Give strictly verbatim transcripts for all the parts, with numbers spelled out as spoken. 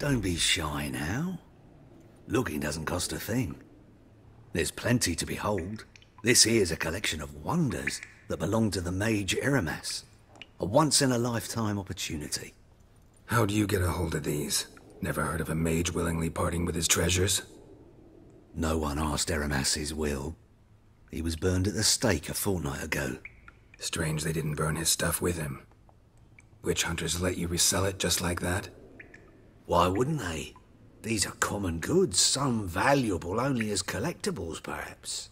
Don't be shy now. Looking doesn't cost a thing. There's plenty to behold. This here's a collection of wonders that belong to the mage Eramas. A once-in-a-lifetime opportunity. How do you get a hold of these? Never heard of a mage willingly parting with his treasures? No one asked Eramas' will. He was burned at the stake a fortnight ago. Strange they didn't burn his stuff with him. Witch hunters let you resell it just like that? Why wouldn't they? These are common goods, some valuable only as collectibles, perhaps.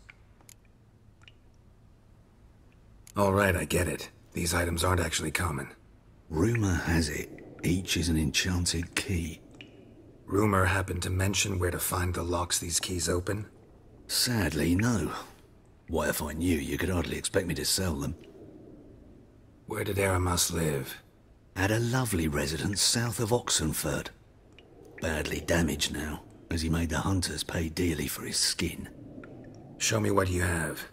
All right, I get it. These items aren't actually common. Rumor has it, each is an enchanted key. Rumor happened to mention where to find the locks these keys open? Sadly, no. What if I knew, you could hardly expect me to sell them. Where did Eramas live? At a lovely residence south of Oxenford. Badly damaged now, as he made the hunters pay dearly for his skin. Show me what you have.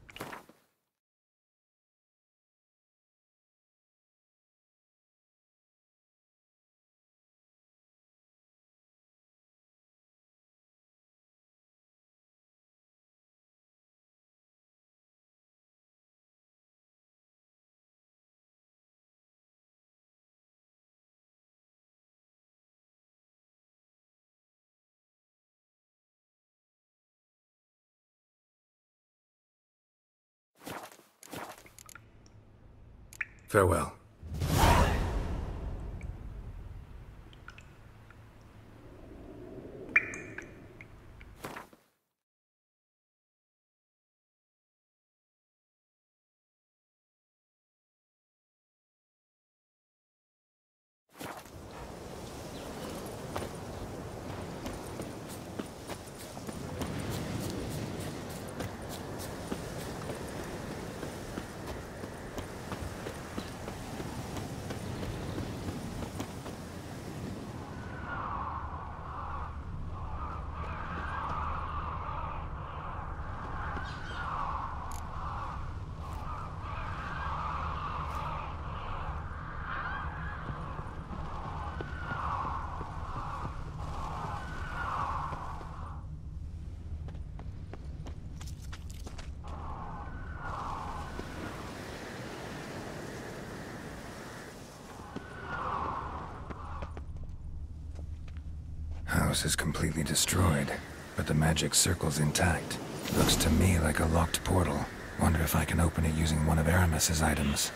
Farewell. House is completely destroyed, but the magic circle's intact. Looks to me like a locked portal. Wonder if I can open it using one of Eramas' items.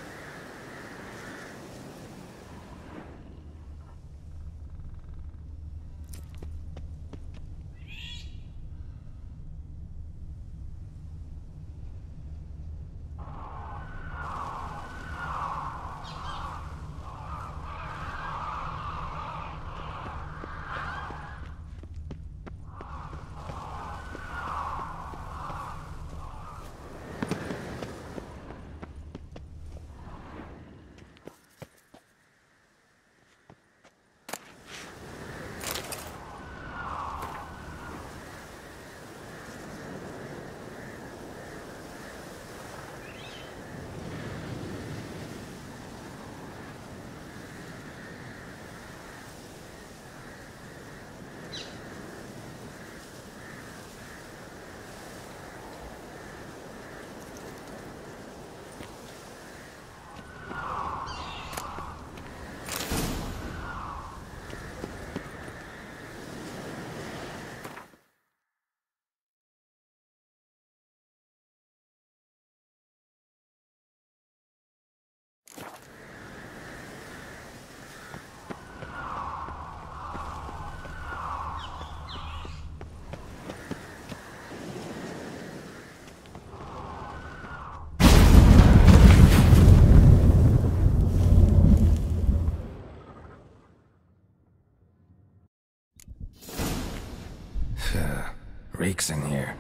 Reeks in here.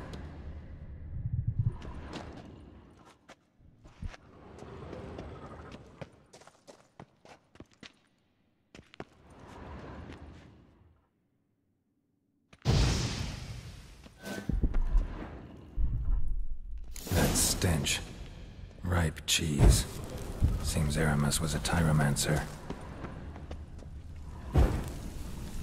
That stench. Ripe cheese. Seems Eramas was a tyromancer.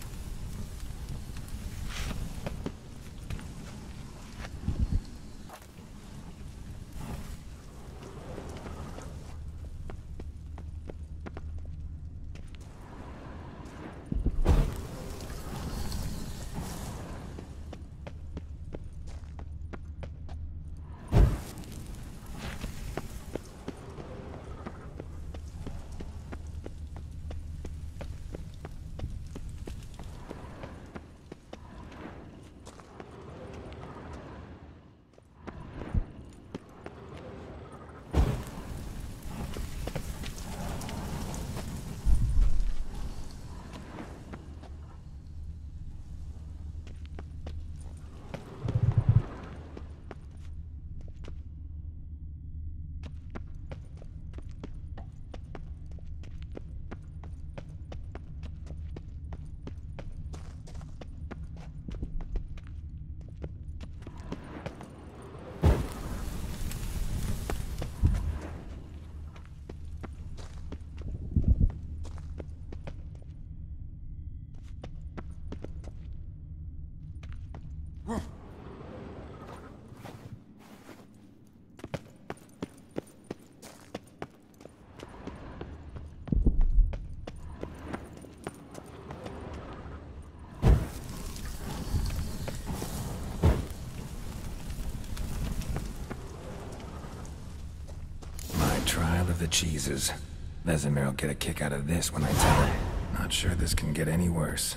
of the cheeses. Vesemir will get a kick out of this when I tell him. Not sure this can get any worse.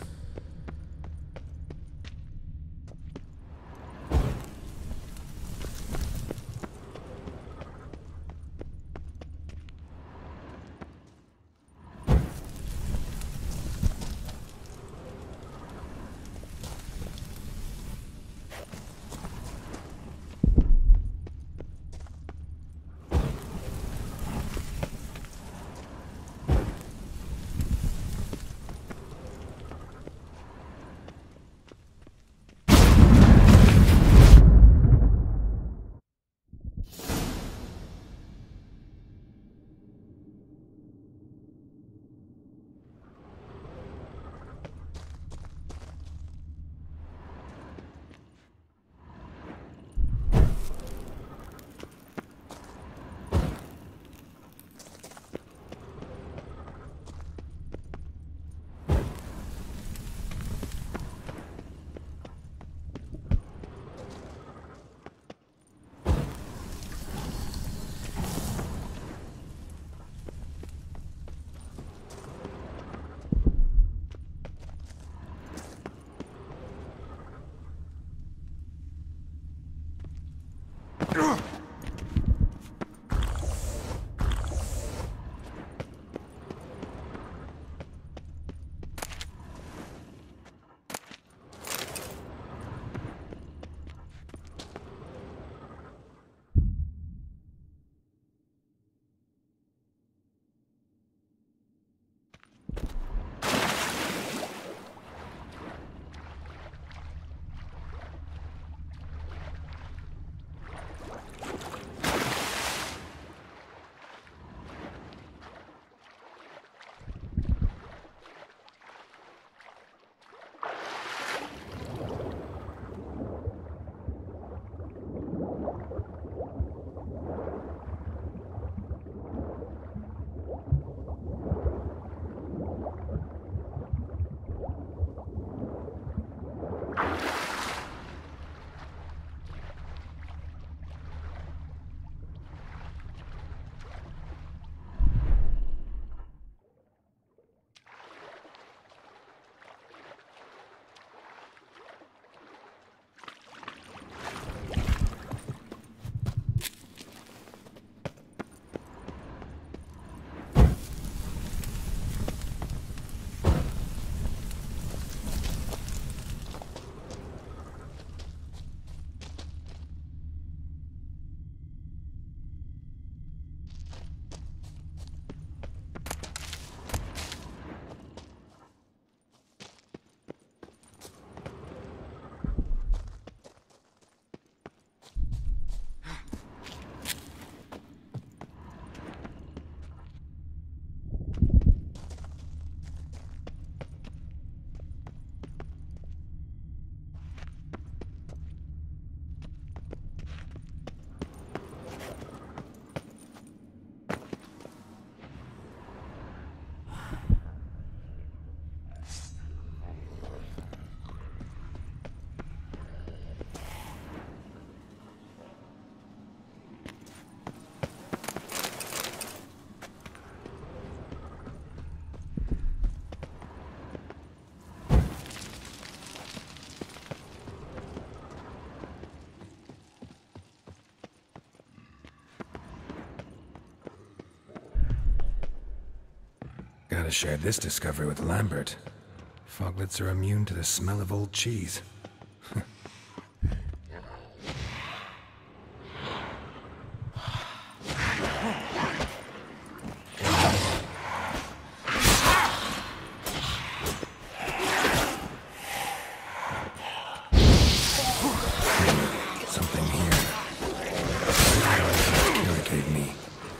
Gotta share this discovery with Lambert. Foglets are immune to the smell of old cheese. Something here. Killer gave me.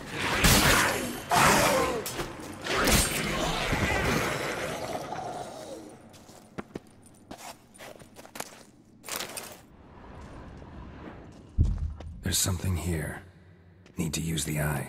There's something here. Need to use the eye.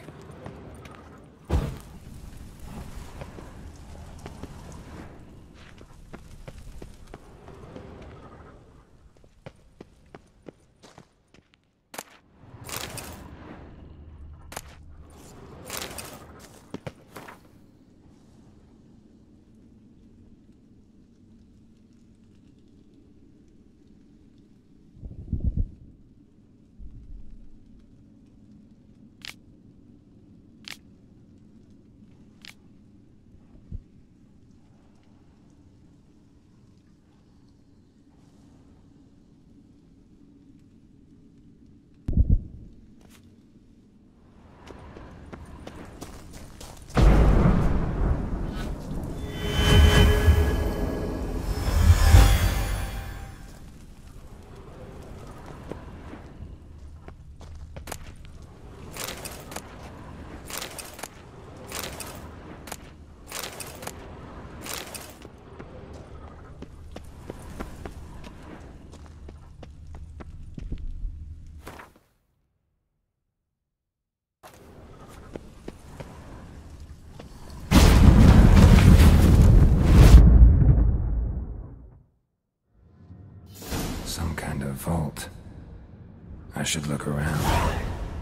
Some kind of vault. I should look around.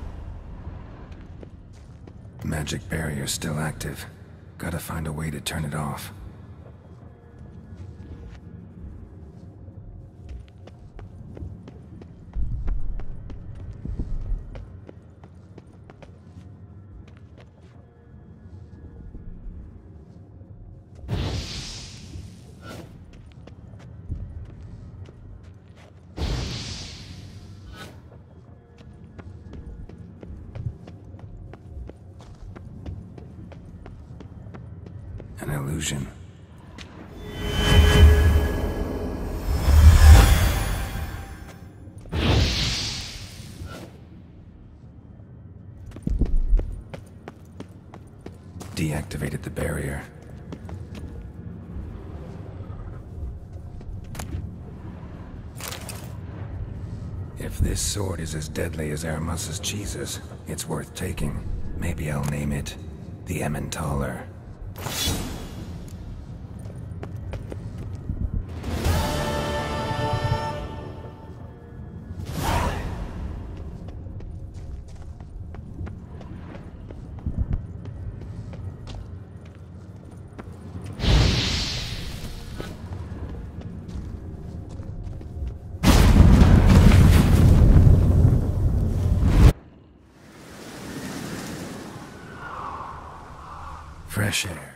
Magic barrier still active. Gotta find a way to turn it off. An illusion. Deactivated the barrier. If this sword is as deadly as Aramus's cheeses, it's worth taking. Maybe I'll name it the Emmentaler. Fresh air.